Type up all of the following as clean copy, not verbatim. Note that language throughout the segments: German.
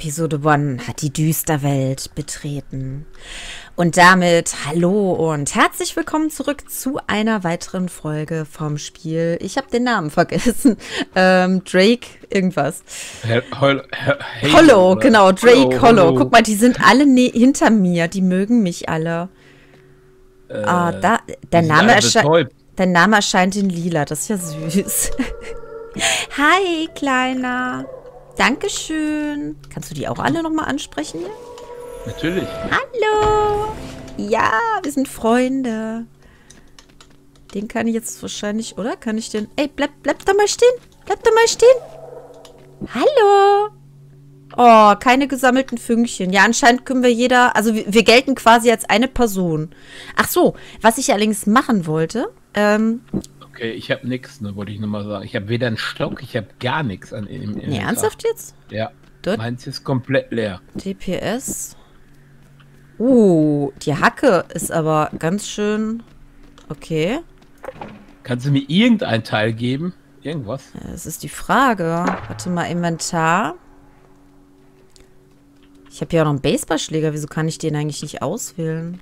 Episode 1 hat die Düsterwelt betreten. Und damit hallo und herzlich willkommen zurück zu einer weiteren Folge vom Spiel. Ich habe den Namen vergessen. Drake irgendwas. Hollow, genau, Drake Hollow. Guck mal, die sind alle hinter mir. Die mögen mich alle. Der Name erscheint in lila. Das ist ja süß. Hi, Kleiner. Dankeschön. Kannst du die auch alle nochmal ansprechen hier? Natürlich. Hallo. Ja, wir sind Freunde. Den kann ich jetzt wahrscheinlich, oder? Kann ich den... Ey, bleib da mal stehen. Bleib da mal stehen. Hallo. Oh, keine gesammelten Fünkchen. Ja, anscheinend können wir jeder... Also wir gelten quasi als eine Person. Ach so, was ich allerdings machen wollte... Okay, ich habe nichts, ne, wollte ich nochmal sagen. Ich habe weder einen Stock, ich habe gar nichts an im Nee, ernsthaft jetzt? Ja. Dort? Meins ist komplett leer. DPS. Die Hacke ist aber ganz schön... Okay. Kannst du mir irgendein Teil geben? Irgendwas? Ja, das ist die Frage. Warte mal, Inventar. Ich habe ja auch noch einen Baseballschläger. Wieso kann ich den eigentlich nicht auswählen?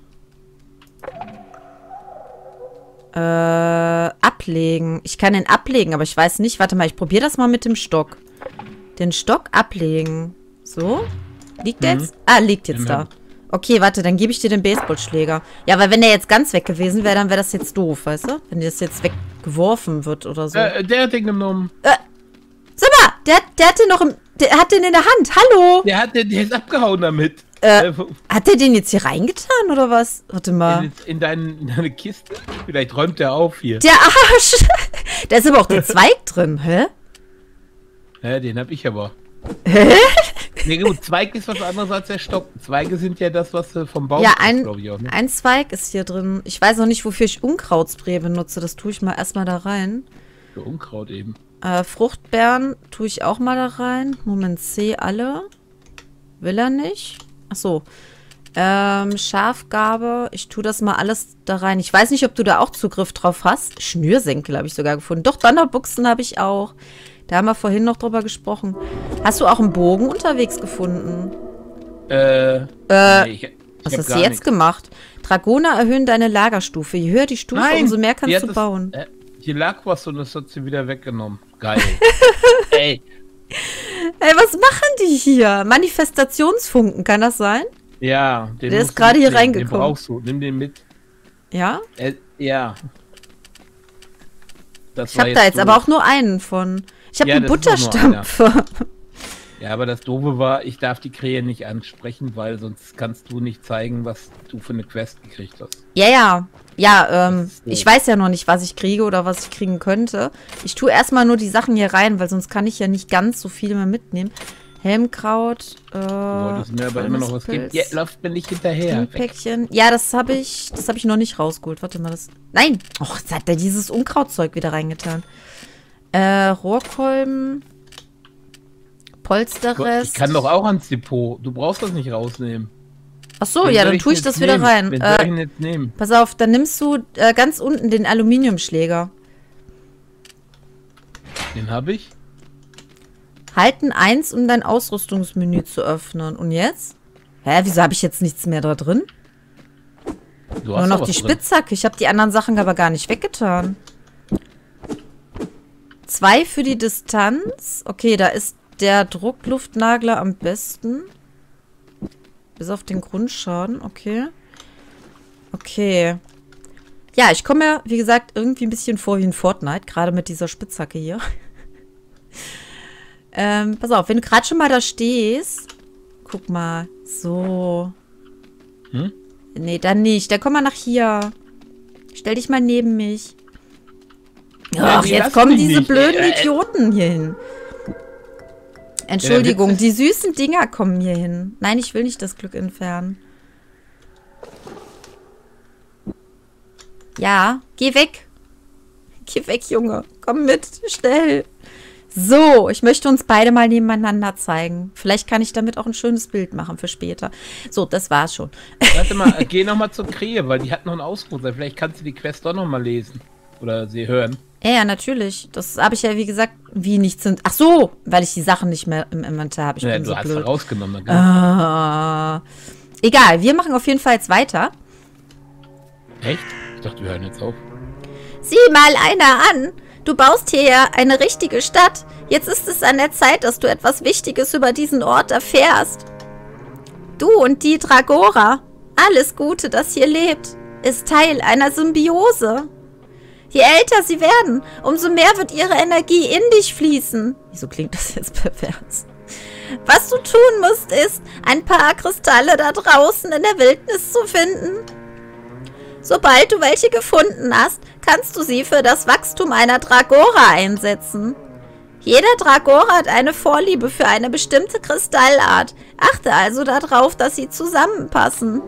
Ablegen. Ich kann den ablegen, aber ich weiß nicht. Warte mal, ich probiere das mal mit dem Stock. Den Stock ablegen. So? Liegt der jetzt? Ah, liegt jetzt da. Okay, warte, dann gebe ich dir den Baseballschläger. Ja, weil wenn der jetzt ganz weg gewesen wäre, dann wäre das jetzt doof, weißt du? Wenn das jetzt weggeworfen wird oder so. Der hat den genommen. Sag mal, der hat den noch der hat den in der Hand. Hallo? Der ist abgehauen damit. Hat der den jetzt hier reingetan, oder was? Warte mal. In deine Kiste? Vielleicht räumt der auf hier. Der Arsch! Da ist aber auch der Zweig drin, hä? Ja, den hab ich aber. Hä? Nee, gut, Zweig ist was anderes als der Stock. Zweige sind ja das, was vom Baum ja, ist, glaube ich auch. Ne? Ein Zweig ist hier drin. Ich weiß auch nicht, wofür ich Unkrautspray benutze. Das tue ich mal erstmal da rein. Für Unkraut eben. Fruchtbeeren tue ich auch mal da rein. Moment, C alle. Will er nicht? Ach so. Schafgarbe. Ich tue das mal alles da rein. Ich weiß nicht, ob du da auch Zugriff drauf hast. Schnürsenkel habe ich sogar gefunden. Doch, Donnerbuchsen habe ich auch. Da haben wir vorhin noch drüber gesprochen. Hast du auch einen Bogen unterwegs gefunden? Nee, was hast du jetzt gemacht? Dragoner erhöhen deine Lagerstufe. Je höher die Stufe, umso mehr kannst du bauen. Hier lag was und das hat sie wieder weggenommen. Geil. Ey. Ey, was machen die hier? Manifestationsfunken, kann das sein? Ja. Der ist gerade hier reingekommen. Den brauchst du. Nimm den mit. Ja? Ja. Ich habe da jetzt aber auch nur einen von. Ich habe einen Butterstampfer. Ja, aber das Doofe war, ich darf die Krähe nicht ansprechen, weil sonst kannst du nicht zeigen, was du für eine Quest gekriegt hast. Ja. Ja, ich weiß ja noch nicht, was ich kriege oder was ich kriegen könnte. Ich tue erstmal nur die Sachen hier rein, weil sonst kann ich ja nicht ganz so viel mehr mitnehmen. Helmkraut, du wolltest mir aber immer noch was geben. Ja, läuft mir nicht hinterher. Päckchen. Ja, das habe ich noch nicht rausgeholt. Warte mal, das... Nein! Och, jetzt hat er dieses Unkrautzeug wieder reingetan. Rohrkolben. Polsterrest. Ich kann doch auch ans Depot. Du brauchst das nicht rausnehmen. Ach so, ja, dann tue ich das wieder rein. Wen soll ich ihn jetzt nehmen? Pass auf, dann nimmst du ganz unten den Aluminiumschläger. Den habe ich. Halten 1, um dein Ausrüstungsmenü zu öffnen. Und jetzt? Hä, wieso habe ich jetzt nichts mehr da drin? Du hast nur noch die Spitzhacke. Ich habe die anderen Sachen aber gar nicht weggetan. 2 für die Distanz. Okay, da ist der Druckluftnagler am besten. Bis auf den Grundschaden. Okay. Okay. Ja, ich komme ja, wie gesagt, irgendwie ein bisschen vor wie in Fortnite. Gerade mit dieser Spitzhacke hier. Pass auf, wenn du gerade schon mal da stehst. Guck mal. So. Nee, dann nicht. Dann komm mal nach hier. Stell dich mal neben mich. Ach, jetzt kommen diese blöden Idioten hier hin. Entschuldigung, die süßen Dinger kommen hier hin. Nein, ich will nicht das Glück entfernen. Ja, geh weg. Geh weg, Junge. Komm mit, schnell. So, ich möchte uns beide mal nebeneinander zeigen. Vielleicht kann ich damit auch ein schönes Bild machen für später. So, das war's schon. Warte mal, geh noch mal zur Krähe, weil die hat noch einen Ausrutscher. Vielleicht kannst du die Quest doch noch mal lesen. oder sie hören. Ja, natürlich. Das habe ich ja, wie gesagt, wie nichts sind. Ach so, weil ich die Sachen nicht mehr im Inventar habe. Ich bin so Du hast blöd. sie rausgenommen. Genau. Egal, wir machen auf jeden Fall jetzt weiter. Echt? Ich dachte, wir hören jetzt auf. Sieh mal einer an. Du baust hier ja eine richtige Stadt. Jetzt ist es an der Zeit, dass du etwas Wichtiges über diesen Ort erfährst. Du und die Dragora, alles Gute, das hier lebt, ist Teil einer Symbiose. Je älter sie werden, umso mehr wird ihre Energie in dich fließen. Wieso klingt das jetzt pervers? Was du tun musst, ist, ein paar Kristalle da draußen in der Wildnis zu finden. Sobald du welche gefunden hast, kannst du sie für das Wachstum einer Dragora einsetzen. Jeder Dragora hat eine Vorliebe für eine bestimmte Kristallart. Achte also darauf, dass sie zusammenpassen.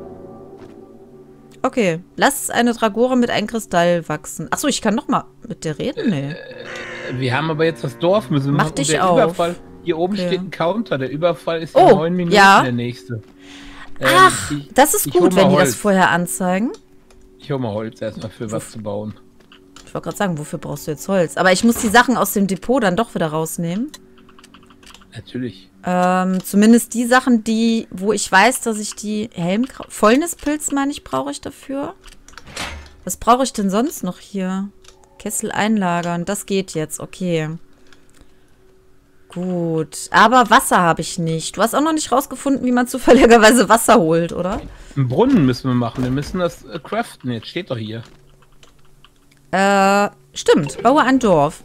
Okay, lass eine Dragora mit einem Kristall wachsen. Achso, ich kann noch mal mit der reden? Nee. Wir haben aber jetzt das Dorf müssen wir Mach machen. dich Der auf. Überfall, hier oben Okay. steht ein Counter. Der Überfall ist in Oh, 9 Minuten ja. der nächste. Ach, das ist ich hol gut, mal wenn die Holz. das vorher anzeigen. Ich hole mal Holz erstmal für was zu bauen. Ich wollte gerade sagen, wofür brauchst du jetzt Holz? Aber ich muss die Sachen aus dem Depot dann doch wieder rausnehmen. Natürlich. Zumindest die Sachen, wo ich weiß, dass ich die Fäulnispilz, meine ich, brauche ich dafür. Was brauche ich denn sonst noch hier? Kessel einlagern, das geht jetzt, okay. Gut, aber Wasser habe ich nicht. Du hast auch noch nicht rausgefunden, wie man zufälligerweise Wasser holt, oder? Einen Brunnen müssen wir machen. Wir müssen das craften. Jetzt steht doch hier. Stimmt, baue ein Dorf.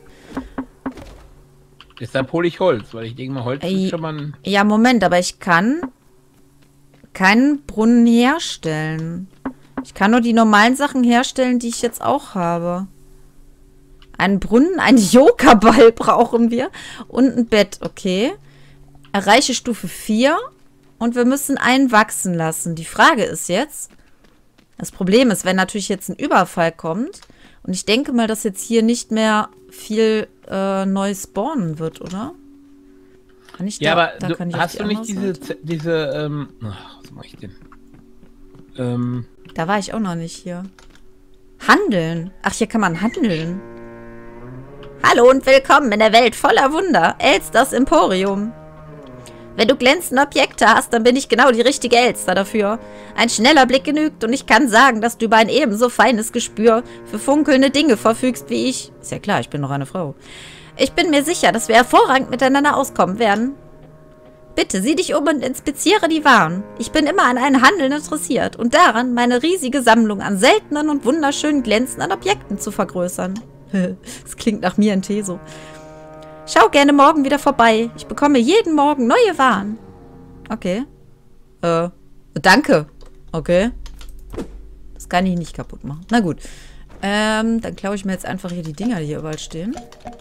Deshalb hole ich Holz, weil ich denke mal, Holz ist schon mal ein... Ja, Moment, aber ich kann keinen Brunnen herstellen. Ich kann nur die normalen Sachen herstellen, die ich jetzt auch habe. Einen Brunnen, einen Yoga-Ball brauchen wir und ein Bett, okay. Erreiche Stufe 4 und wir müssen einen wachsen lassen. Die Frage ist jetzt, das Problem ist, wenn natürlich jetzt ein Überfall kommt und ich denke mal, dass jetzt hier nicht mehr viel neu spawnen wird, oder? Kann ich Ja, da, aber du, kann ich hast du nicht was mache ich denn? Da war ich auch noch nicht hier. Handeln. Ach, hier kann man handeln. Hallo und willkommen in der Welt voller Wunder. Elsters Emporium. Wenn du glänzende Objekte hast, dann bin ich genau die richtige Elster dafür. Ein schneller Blick genügt und ich kann sagen, dass du über ein ebenso feines Gespür für funkelnde Dinge verfügst wie ich. Ist ja klar, ich bin noch eine Frau. Ich bin mir sicher, dass wir hervorragend miteinander auskommen werden. Bitte, sieh dich um und inspiziere die Waren. Ich bin immer an einem Handeln interessiert und daran, meine riesige Sammlung an seltenen und wunderschönen glänzenden Objekten zu vergrößern. Das klingt nach mir in Teso. Schau gerne morgen wieder vorbei. Ich bekomme jeden Morgen neue Waren. Okay. Danke. Okay. Das kann ich nicht kaputt machen. Na gut. Dann klaue ich mir jetzt einfach hier die Dinger, die hier überall stehen.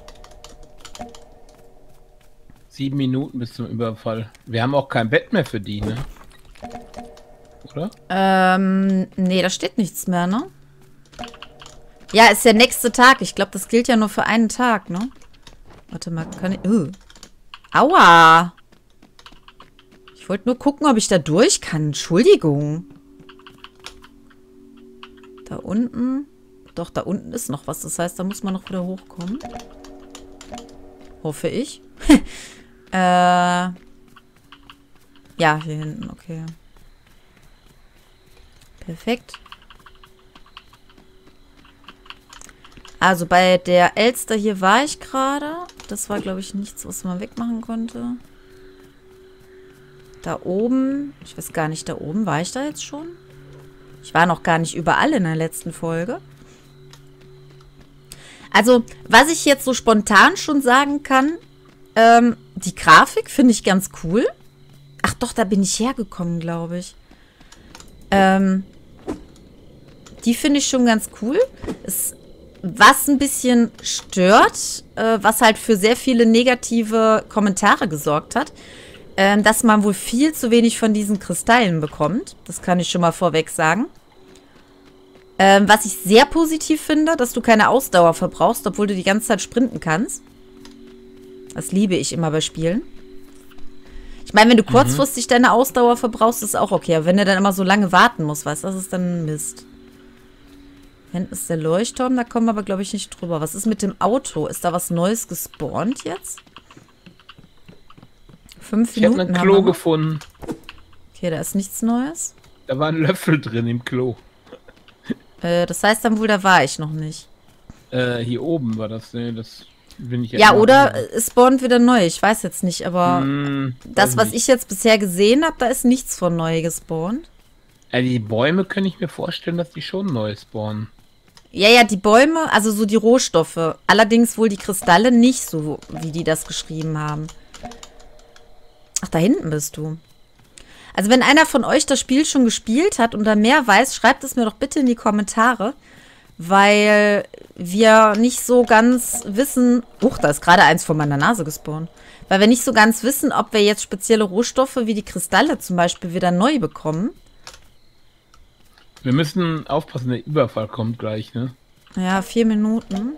7 Minuten bis zum Überfall. Wir haben auch kein Bett mehr für die, ne? Oder? Nee, da steht nichts mehr, ne? Ja, ist der nächste Tag. Ich glaube, das gilt ja nur für einen Tag, ne? Warte mal, kann ich... Aua! Ich wollte nur gucken, ob ich da durch kann. Entschuldigung. Da unten... Doch, da unten ist noch was. Das heißt, da muss man noch wieder hochkommen. Hoffe ich. Ja, hier hinten, okay. Perfekt. Also bei der Elster hier war ich gerade. Das war, glaube ich, nichts, was man wegmachen konnte. Da oben, ich weiß gar nicht, da oben war ich da jetzt schon? Ich war noch gar nicht überall in der letzten Folge. Also, was ich jetzt so spontan schon sagen kann, die Grafik finde ich ganz cool. Ach doch, da bin ich hergekommen, glaube ich. Die finde ich schon ganz cool. Was ein bisschen stört, was halt für sehr viele negative Kommentare gesorgt hat, dass man wohl viel zu wenig von diesen Kristallen bekommt. Das kann ich schon mal vorweg sagen. Was ich sehr positiv finde, dass du keine Ausdauer verbrauchst, obwohl du die ganze Zeit sprinten kannst. Das liebe ich immer bei Spielen. Ich meine, wenn du kurzfristig deine Ausdauer verbrauchst, ist auch okay. Aber wenn du dann immer so lange warten musst, weißt du, das ist dann Mist. Hinten ist der Leuchtturm, da kommen wir aber, glaube ich, nicht drüber. Was ist mit dem Auto? Ist da was Neues gespawnt jetzt? 5 Ich habe Minuten ein haben wir Klo noch. gefunden. Okay, da ist nichts Neues. Da war ein Löffel drin im Klo. Das heißt dann wohl, da war ich noch nicht. Hier oben war das. Ne, das bin ich Ja, oder es spawnt wieder neu. Ich weiß jetzt nicht, aber das, was ich jetzt bisher gesehen habe, da ist nichts von neu gespawnt. Die Bäume kann ich mir vorstellen, dass die schon neu spawnen. Ja, die Bäume, also so die Rohstoffe. Allerdings wohl die Kristalle nicht so, wie die das geschrieben haben. Ach, da hinten bist du. Also wenn einer von euch das Spiel schon gespielt hat und da mehr weiß, schreibt es mir doch bitte in die Kommentare. Weil wir nicht so ganz wissen... da ist gerade eins vor meiner Nase gespawnt. Weil wir nicht so ganz wissen, ob wir jetzt spezielle Rohstoffe wie die Kristalle zum Beispiel wieder neu bekommen. Wir müssen aufpassen, der Überfall kommt gleich, ne? Ja, 4 Minuten.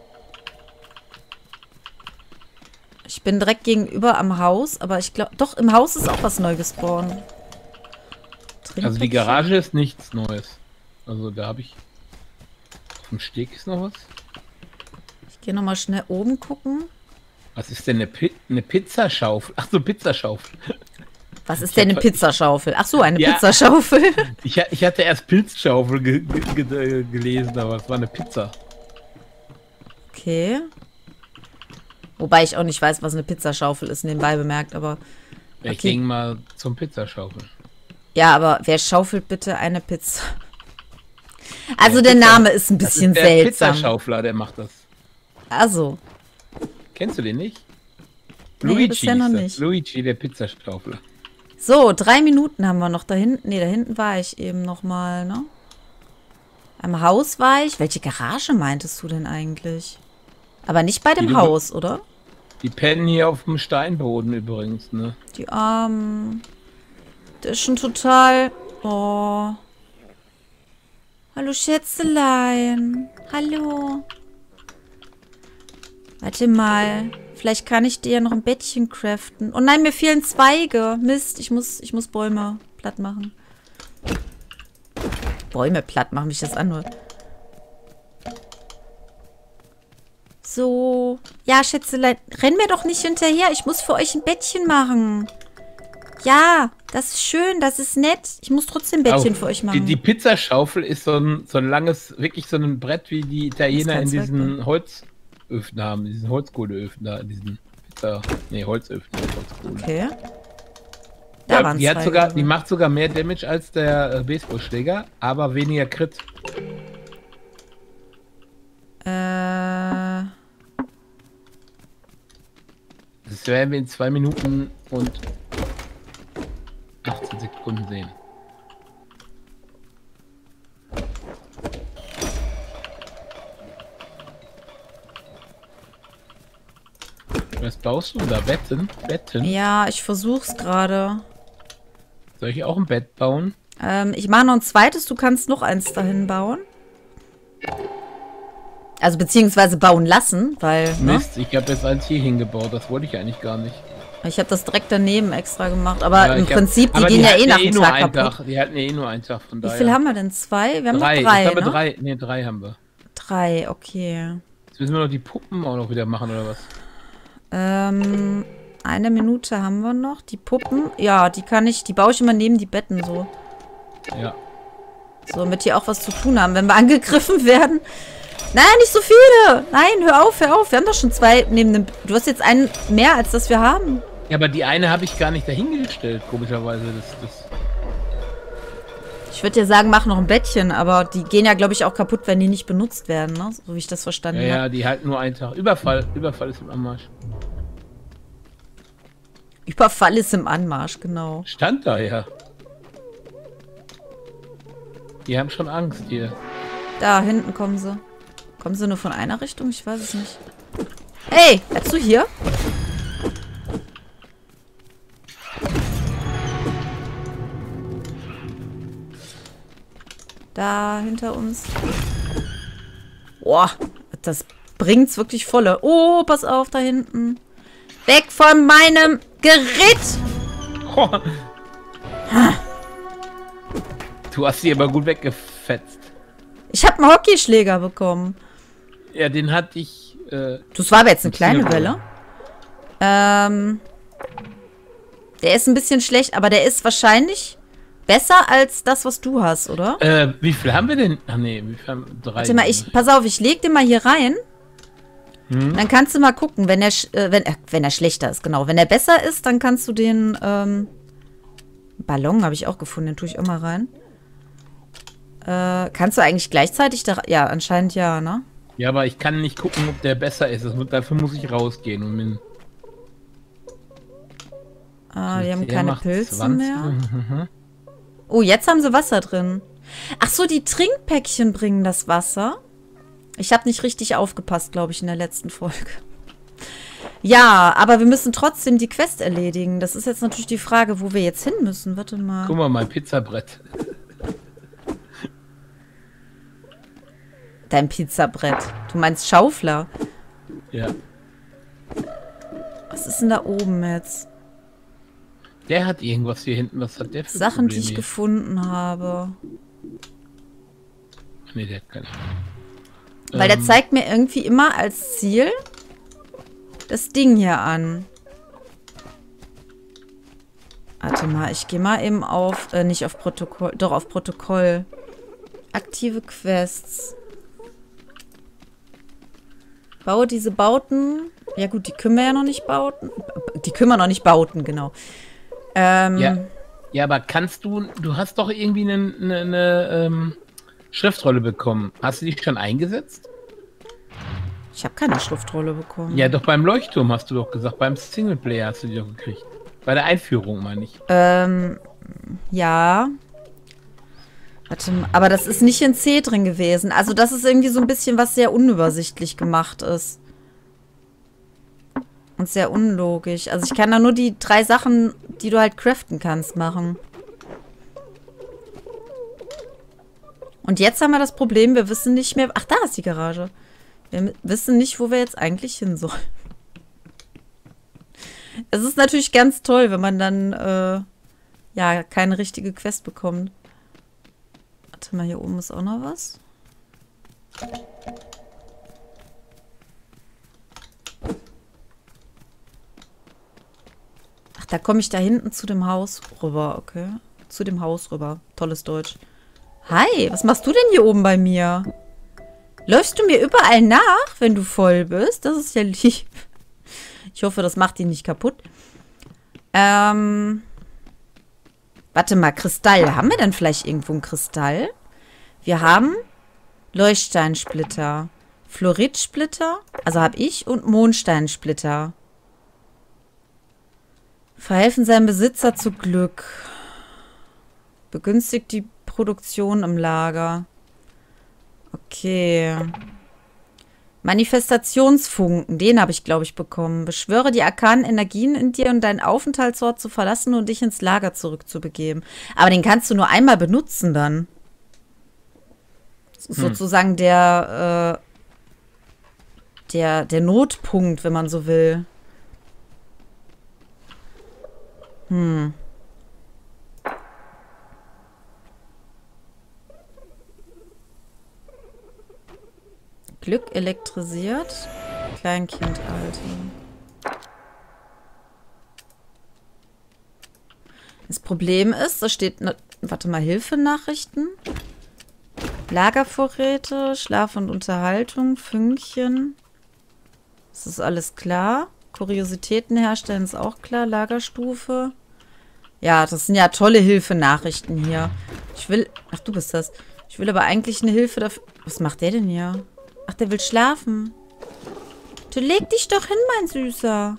Ich bin direkt gegenüber am Haus, aber ich glaube... Doch, im Haus ist auch was neu gespawnt. Also die Garage ist nichts Neues. Also da habe ich... Auf dem Steg ist noch was. Ich gehe nochmal schnell oben gucken. Was ist denn eine Pizzaschaufel? Ach so, Pizzaschaufel. Was ist denn eine Pizzaschaufel? Ach so, eine Pizzaschaufel. Ich hatte erst Pilzschaufel gelesen, aber es war eine Pizza. Okay. Wobei ich auch nicht weiß, was eine Pizzaschaufel ist, nebenbei bemerkt, aber... Okay. Ich ging mal zum Pizzaschaufel. Ja, aber wer schaufelt bitte eine Pizza? Also der Name ist ein bisschen das ist der seltsam. Pizzaschaufler, der macht das. Also. Kennst du den nicht? Nee, Luigi bisher noch ist das. nicht. Luigi, der Pizzaschaufler. So, 3 Minuten haben wir noch da hinten. Ne, da hinten war ich eben noch mal, ne? Am Haus war ich. Welche Garage meintest du denn eigentlich? Aber nicht bei dem Haus, oder? Die pennen hier auf dem Steinboden übrigens, ne? Die Armen. Der ist schon total... Oh. Hallo, Schätzelein. Hallo. Warte mal. Vielleicht kann ich dir ja noch ein Bettchen craften. Oh nein, mir fehlen Zweige. Mist, ich muss Bäume platt machen. Bäume platt machen, mich das an, nur. So. Ja, Schätzelein, renn mir doch nicht hinterher. Ich muss für euch ein Bettchen machen. Ja, das ist schön, das ist nett. Ich muss trotzdem ein Bettchen für euch machen. Die Pizzaschaufel ist so ein langes, wirklich so ein Brett, wie die Italiener in diesen Holzöfen haben, diesen Holzkohleöfen da, diesen Holzöfen. Holzkohle. Okay. Da waren die macht sogar mehr Damage als der Baseballschläger, aber weniger Crit. Das werden wir in 2 Minuten und 18 Sekunden sehen. Was baust du da? Betten? Ja, ich versuch's gerade. Soll ich auch ein Bett bauen? Ich mache noch ein zweites. Du kannst noch eins dahin bauen. Also beziehungsweise bauen lassen, weil... Mist, ich habe jetzt eins hier hingebaut. Das wollte ich eigentlich gar nicht. Ich habe das direkt daneben extra gemacht. Aber im Prinzip, die gehen ja eh nach dem Tag kaputt. Die hatten ja eh nur einen Tag, von daher. Wie viel haben wir denn? 2? Wir haben noch 3, jetzt haben wir ne? 3. Ne, 3 haben wir. 3, okay. Jetzt müssen wir noch die Puppen auch noch wieder machen, oder was? 1 Minute haben wir noch. Die Puppen, ja, die baue ich immer neben die Betten so. Ja. So, damit die auch was zu tun haben, wenn wir angegriffen werden. Nein, nicht so viele! Nein, hör auf, hör auf. Wir haben doch schon 2 neben dem... Du hast jetzt einen mehr, als das wir haben. Ja, aber die eine habe ich gar nicht dahingestellt, komischerweise. Ich würde dir sagen, mach noch ein Bettchen, aber die gehen ja, glaube ich, auch kaputt, wenn die nicht benutzt werden, ne? So wie ich das verstanden habe. Ja, die halten nur einen Tag. Überfall ist im Anmarsch. Überfall ist im Anmarsch, genau. Stand da, ja. Die haben schon Angst hier. Da, hinten kommen sie. Kommen sie nur von einer Richtung? Ich weiß es nicht. Hey, bleibst du hier? Da, hinter uns. Boah, das bringt's wirklich volle. Oh, pass auf, da hinten. Weg von meinem Gerät! Oh. Du hast sie aber gut weggefetzt. Ich habe einen Hockeyschläger bekommen. Ja, den hatte ich. Das war aber jetzt eine kleine Welle. Der ist ein bisschen schlecht, aber der ist wahrscheinlich besser als das, was du hast, oder? Wie viel haben wir denn? Ach nee, wie viel haben wir? 3. Warte mal, pass auf, ich leg den mal hier rein. Dann kannst du mal gucken, wenn er schlechter ist, genau. Wenn er besser ist, dann kannst du den Ballon habe ich auch gefunden, den tue ich auch mal rein. Kannst du eigentlich gleichzeitig da... Ja, anscheinend ja, ne? Ja, aber ich kann nicht gucken, ob der besser ist. Dafür muss ich rausgehen. Und die haben keine Pilze 20. mehr. Oh, jetzt haben sie Wasser drin. Ach so, die Trinkpäckchen bringen das Wasser. Ich habe nicht richtig aufgepasst, glaube ich, in der letzten Folge. Ja, aber wir müssen trotzdem die Quest erledigen. Das ist jetzt natürlich die Frage, wo wir jetzt hin müssen. Warte mal. Guck mal, mein Pizzabrett. Dein Pizzabrett. Du meinst Schaufler? Ja. Was ist denn da oben jetzt? Der hat irgendwas hier hinten. Was hat der für Sachen, die Probleme ich hier? gefunden habe. Nee, der hat keine. Weil der zeigt mir irgendwie immer als Ziel das Ding hier an. Warte mal, ich gehe mal eben auf, nicht auf Protokoll, doch auf Protokoll. Aktive Quests. Baue diese Bauten. Ja gut, die können wir ja noch nicht bauten. Die können wir noch nicht bauten, genau. Ja, aber kannst du hast doch irgendwie eine Schriftrolle bekommen. Hast du die schon eingesetzt? Ich habe keine Schriftrolle bekommen. Ja, doch beim Leuchtturm hast du doch gesagt. Beim Singleplayer hast du die doch gekriegt. Bei der Einführung, meine ich. Ja. Warte mal, aber das ist nicht in C drin gewesen. Also das ist irgendwie so ein bisschen was sehr unübersichtlich gemacht ist. Und sehr unlogisch. Also ich kann da nur die 3 Sachen, die du halt craften kannst, machen. Und jetzt haben wir das Problem, wir wissen nicht mehr... Ach, da ist die Garage. Wir wissen nicht, wo wir jetzt eigentlich hin sollen. Es ist natürlich ganz toll, wenn man dann, ja, keine richtige Quest bekommt. Warte mal, hier oben ist auch noch was. Ach, da komme ich da hinten zu dem Haus rüber, okay. Zu dem Haus rüber. Tolles Deutsch. Hi, was machst du denn hier oben bei mir? Läufst du mir überall nach, wenn du voll bist? Das ist ja lieb. Ich hoffe, das macht ihn nicht kaputt. Warte mal, Kristall. Haben wir denn vielleicht irgendwo einen Kristall? Wir haben Leuchtsteinsplitter, Fluoritsplitter, also habe ich, und Mondsteinsplitter. Verhelfen seinem Besitzer zu Glück. Begünstigt die Produktion im Lager. Okay. Manifestationsfunken, den habe ich, glaube ich, bekommen. Beschwöre die arkanen Energien in dir und deinen Aufenthaltsort zu verlassen und dich ins Lager zurückzubegeben. Aber den kannst du nur einmal benutzen dann. Sozusagen der Notpunkt, wenn man so will. Glück elektrisiert. Kleinkindalter. Das Problem ist, da steht, warte mal, Hilfenachrichten. Lagervorräte, Schlaf und Unterhaltung, Fünkchen. Das ist alles klar. Kuriositäten herstellen ist auch klar. Lagerstufe. Ja, das sind ja tolle Hilfenachrichten hier. Ich will, ach, du bist das. Ich will aber eigentlich eine Hilfe dafür. Was macht der denn hier? Ach, der will schlafen. Du leg dich doch hin, mein Süßer.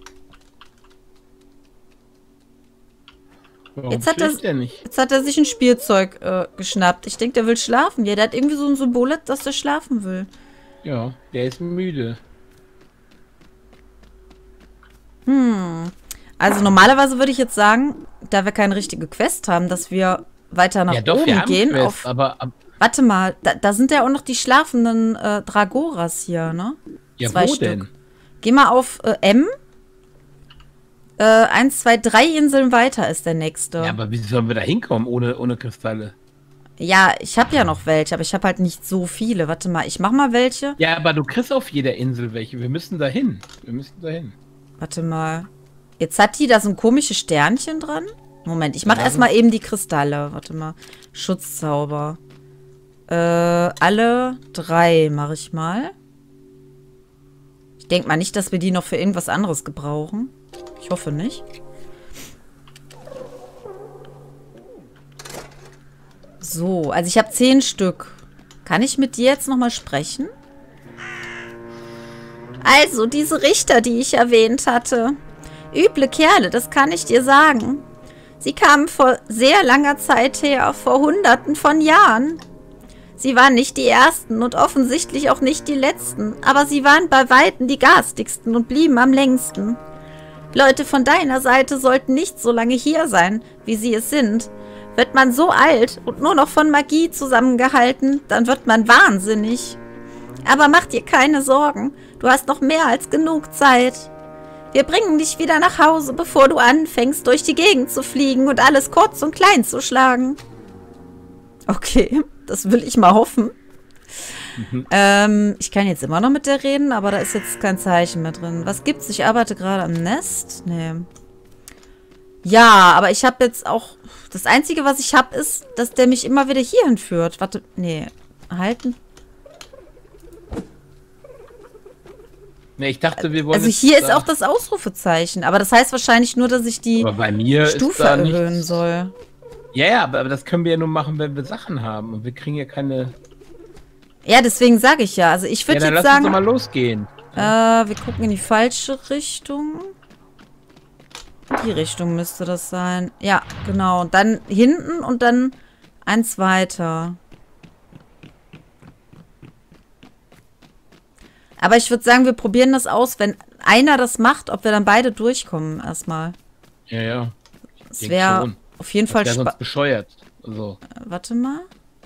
Warum Jetzt hat jetzt er sich ein Spielzeug geschnappt. Ich denke, der will schlafen. Ja, der hat irgendwie so ein Symbol, dass der schlafen will. Ja, der ist müde. Also normalerweise würde ich jetzt sagen, da wir keine richtige Quest haben, dass wir weiter nach oben gehen. Quest, aber warte mal, da sind ja auch noch die schlafenden Dragoras hier, ne? Ja, 2 wo Stück. denn? Geh mal auf M. 1, 2, 3 Inseln weiter ist der nächste. Ja, aber wie sollen wir da hinkommen ohne Kristalle? Ja, ich habe ja noch welche, aber ich habe halt nicht so viele. Warte mal, ich mach mal welche. Ja, aber du kriegst auf jeder Insel welche. Wir müssen dahin. Warte mal. Jetzt hat die da so ein komisches Sternchen dran. Moment, ich mache erstmal eben die Kristalle. Warte mal. Schutzzauber. Alle 3 mache ich mal. Ich denke mal nicht, dass wir die noch für irgendwas anderes gebrauchen. Ich hoffe nicht. So, also ich habe 10 Stück. Kann ich mit dir jetzt nochmal sprechen? Also, diese Richter, die ich erwähnt hatte. Üble Kerle, das kann ich dir sagen. Sie kamen vor sehr langer Zeit her, vor Hunderten von Jahren. Sie waren nicht die Ersten und offensichtlich auch nicht die Letzten, aber sie waren bei Weitem die garstigsten und blieben am längsten. Leute von deiner Seite sollten nicht so lange hier sein, wie sie es sind. Wird man so alt und nur noch von Magie zusammengehalten, dann wird man wahnsinnig. Aber mach dir keine Sorgen, du hast noch mehr als genug Zeit. Wir bringen dich wieder nach Hause, bevor du anfängst, durch die Gegend zu fliegen und alles kurz und klein zu schlagen. Okay, das will ich mal hoffen. Ich kann jetzt immer noch mit der reden, aber da ist jetzt kein Zeichen mehr drin. Was gibt's? Ich arbeite gerade am Nest. Nee. Ja, aber ich habe jetzt auch... Das Einzige, was ich habe, ist, dass der mich immer wieder hierhin führt. Warte, nee. Halten. Ne, ich dachte, wir wollen... Also hier ist auch das Ausrufezeichen. Aber das heißt wahrscheinlich nur, dass ich die Stufe erhöhen soll. Ja, aber das können wir ja nur machen, wenn wir Sachen haben. Und wir kriegen ja keine... Ja, deswegen sage ich ja. Also ich würde jetzt sagen... lass uns doch mal losgehen. Wir gucken in die falsche Richtung. Die Richtung müsste das sein. Ja, genau. Und dann hinten und dann eins weiter. Aber ich würde sagen, wir probieren das aus, wenn einer das macht, ob wir dann beide durchkommen erstmal. Ja. Das wäre auf jeden Fall sonst bescheuert. Also. Warte mal.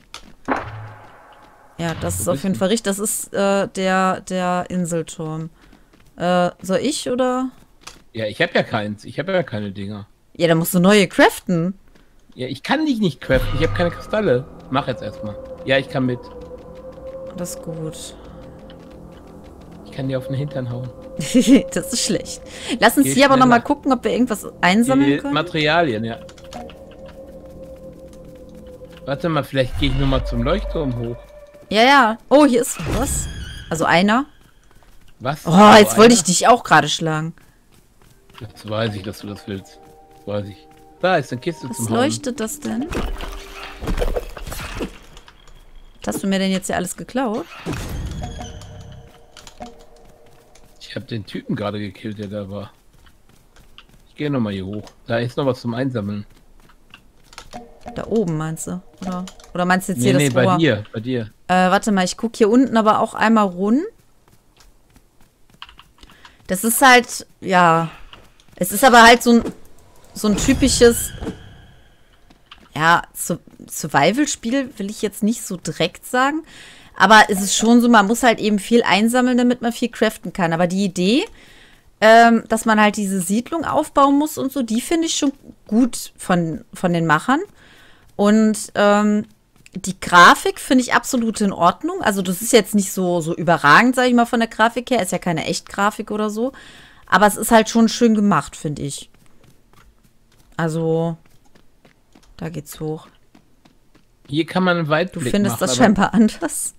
Ja, das ist auf jeden Fall richtig. Das ist der Inselturm. Soll ich oder... Ja, ich habe ja keins. Ich habe ja keine Dinger. Ja, dann musst du neue craften. Ja, ich kann dich nicht craften. Ich habe keine Kristalle. Mach jetzt erstmal. Ja, ich kann mit. Das ist gut. Ich kann dir auf den Hintern hauen. Das ist schlecht. Lass uns hier aber nochmal gucken, ob wir irgendwas einsammeln können. Materialien, ja. Warte mal, vielleicht gehe ich nur mal zum Leuchtturm hoch. Ja. Oh, hier ist was. Also einer. Was? Oh, jetzt wollte ich dich auch gerade schlagen. Jetzt weiß ich, dass du das willst. Weiß ich. Da ist eine Kiste zum Hauen. Was leuchtet das denn? Was hast du mir denn jetzt hier alles geklaut? Ich habe den Typen gerade gekillt, der da war. Ich gehe nochmal hier hoch. Da ist noch was zum Einsammeln. Da oben meinst du? Oder meinst du jetzt hier das Rohr? Bei dir. Warte mal, ich gucke hier unten aber auch einmal rund. Das ist halt, ja... Es ist aber halt so ein typisches, ja, Survival-Spiel, will ich jetzt nicht so direkt sagen. Aber es ist schon so, man muss halt eben viel einsammeln, damit man viel craften kann. Aber die Idee, dass man halt diese Siedlung aufbauen muss und so, die finde ich schon gut von den Machern. Und die Grafik finde ich absolut in Ordnung. Also das ist jetzt nicht so überragend, sage ich mal, von der Grafik her. Ist ja keine Echtgrafik oder so. Aber es ist halt schon schön gemacht, finde ich. Also, da geht's hoch. Hier kann man einen Weitblick machen. Du findest das scheinbar anders.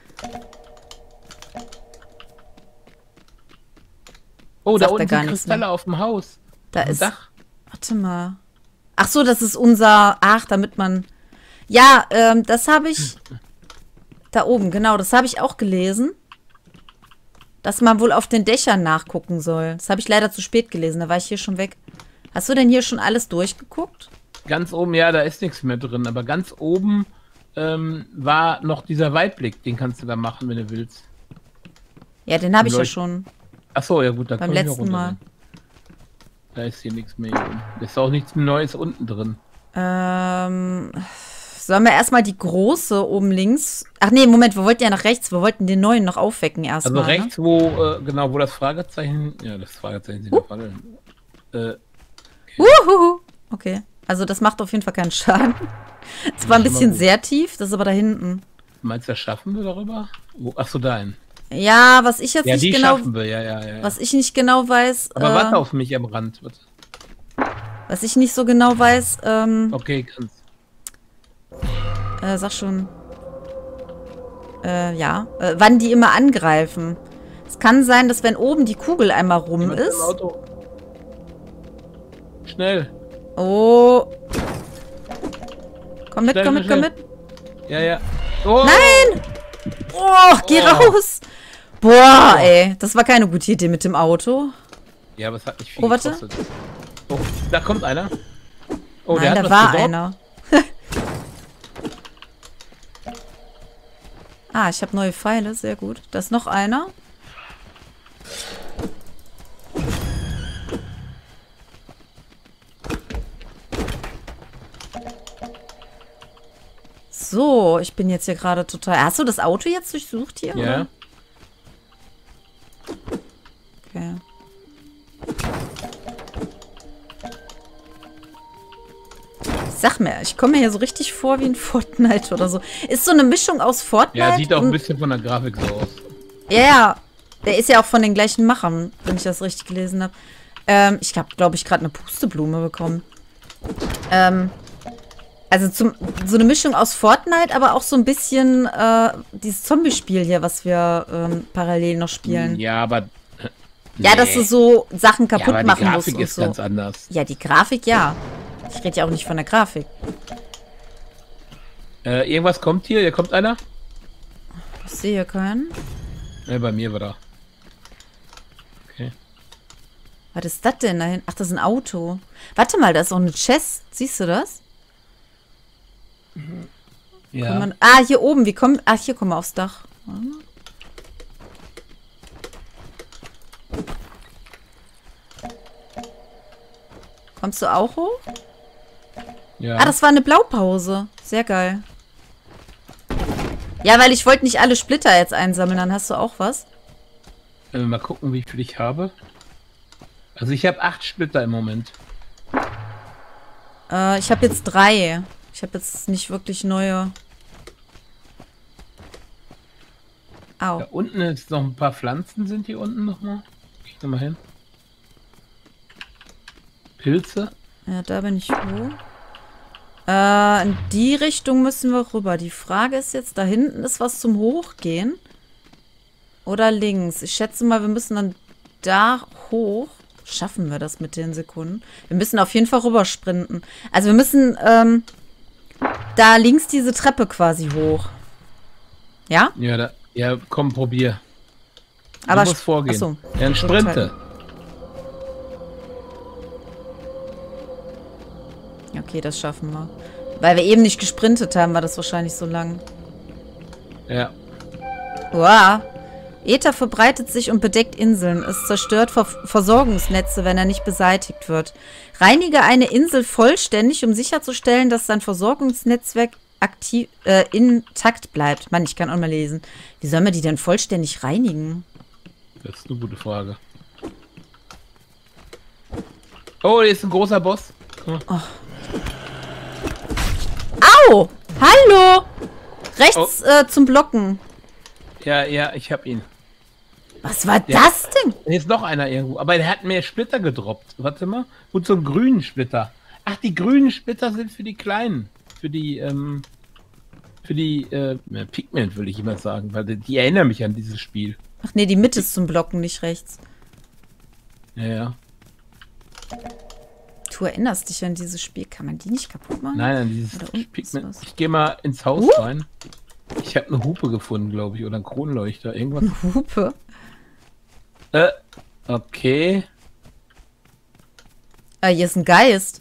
Oh, da unten sind Kristalle auf dem Haus. Da ist... Dach. Warte mal. Ach so, das ist unser... Ach, damit man... Ja, das habe ich... Da oben, genau. Das habe ich auch gelesen. Dass man wohl auf den Dächern nachgucken soll. Das habe ich leider zu spät gelesen, da war ich hier schon weg. Hast du denn hier schon alles durchgeguckt? Ganz oben, ja, da ist nichts mehr drin. Aber ganz oben war noch dieser Weitblick. Den kannst du da machen, wenn du willst. Ja, den habe ich ja schon. Achso, ja gut, da beim letzten Mal. Da ist hier nichts mehr hier oben. Da ist auch nichts Neues unten drin. Sollen wir erstmal die große oben links... Ach nee, Moment, wir wollten ja nach rechts. Wir wollten den neuen noch aufwecken erstmal. Also rechts, ne? Genau, wo das Fragezeichen... Ja, das Fragezeichen sieht noch alle. Okay. Okay. Also das macht auf jeden Fall keinen Schaden. Es war ein bisschen sehr tief, das ist aber da hinten. Meinst du, das schaffen wir darüber? Achso, dahin. Ja, was ich jetzt Ja, nicht die genau... schaffen wir, ja. Was ich nicht genau weiß... Aber warte auf mich am Rand, bitte. Was ich nicht so genau weiß... Okay, kannst. Sag schon... ja. Wann die immer angreifen. Es kann sein, dass wenn oben die Kugel einmal rum ist... Auto. Schnell. Oh. Komm mit, Schnell, komm mit, schnell. komm mit. Ja. Oh. Nein! Oh, geh raus! Boah, ey. Das war keine gute Idee mit dem Auto. Ja, aber es hat nicht viel warte. gekostet. Oh, da kommt einer. Oh, Nein, der hat da was war gedroppt. einer. Ah, ich habe neue Pfeile. Sehr gut. Da ist noch einer. So, ich bin jetzt hier gerade total... Hast du das Auto jetzt durchsucht hier? Ja. Oder? Okay. Sag mir, ich komme mir hier so richtig vor wie ein Fortnite oder so. Ist so eine Mischung aus Fortnite Ja, sieht auch ein und... bisschen von der Grafik so aus. Ja, der ist ja auch von den gleichen Machern, wenn ich das richtig gelesen habe. Ich habe, glaube ich, gerade eine Pusteblume bekommen. Also so eine Mischung aus Fortnite, aber auch so ein bisschen dieses Zombie-Spiel hier, was wir parallel noch spielen. Ja, aber... Ja, dass du so Sachen kaputt aber machen die musst Grafik und ist so. ganz anders. Ja, die Grafik, ja. Ich rede ja auch nicht von der Grafik. Irgendwas kommt hier? Hier kommt einer? Ich sehe keinen. Bei mir war da. Okay. Was ist das denn da hinten? Ach, das ist ein Auto. Warte mal, da ist auch eine Chest. Siehst du das? Ja. Hier oben. Hier kommen wir aufs Dach. Kommst du auch hoch? Ja. Ah, das war eine Blaupause. Sehr geil. Ja, weil ich wollte nicht alle Splitter jetzt einsammeln. Dann hast du auch was. Mal gucken, wie viel ich habe. Also ich habe 8 Splitter im Moment. Ich habe jetzt 3. Ich habe jetzt nicht wirklich neue. Au. Da unten ist noch ein paar Pflanzen, sind hier unten nochmal. Geh ich nochmal hin. Pilze. Ja, da bin ich hoch. In die Richtung müssen wir rüber. Die Frage ist jetzt, da hinten ist was zum Hochgehen. Oder links. Ich schätze mal, wir müssen dann da hoch. Schaffen wir das mit den Sekunden? Wir müssen auf jeden Fall rüber sprinten. Also wir müssen da links diese Treppe quasi hoch. Ja? Ja, komm, probier. Aber du musst vorgehen. Achso. Ja, ein Sprinte. Okay, das schaffen wir. Weil wir eben nicht gesprintet haben, war das wahrscheinlich so lang. Ja. Wow. Äther verbreitet sich und bedeckt Inseln. Es zerstört Versorgungsnetze, wenn er nicht beseitigt wird. Reinige eine Insel vollständig, um sicherzustellen, dass sein Versorgungsnetzwerk intakt bleibt. Mann, ich kann auch mal lesen. Wie sollen wir die denn vollständig reinigen? Das ist eine gute Frage. Oh, hier ist ein großer Boss. Oh. Au! Hallo! Rechts zum Blocken. Ja, ich hab ihn. Was war das denn? Hier ist noch einer irgendwo. Aber der hat mehr Splitter gedroppt. Warte mal. Und so einen grünen Splitter. Ach, die grünen Splitter sind für die Kleinen. Für die Pigment, würde ich immer sagen. Weil die erinnern mich an dieses Spiel. Ach nee, die Mitte ist zum Blocken, nicht rechts. Ja. Du erinnerst dich an dieses Spiel. Kann man die nicht kaputt machen? Nein, an dieses Oder unten ist Pigment. was. Ich gehe mal ins Haus rein. Ich habe eine Hupe gefunden, glaube ich. Oder einen Kronleuchter. Irgendwas. Eine Hupe? Okay. Hier ist ein Geist.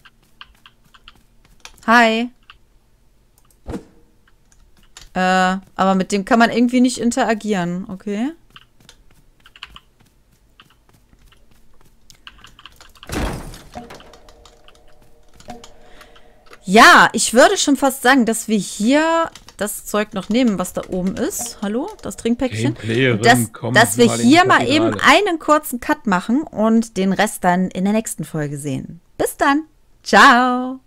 Hi. Aber mit dem kann man irgendwie nicht interagieren, okay? Ja, ich würde schon fast sagen, dass wir hier das Zeug noch nehmen, was da oben ist. Hallo, das Trinkpäckchen. Dass wir hier mal eben einen kurzen Cut machen und den Rest dann in der nächsten Folge sehen. Bis dann. Ciao.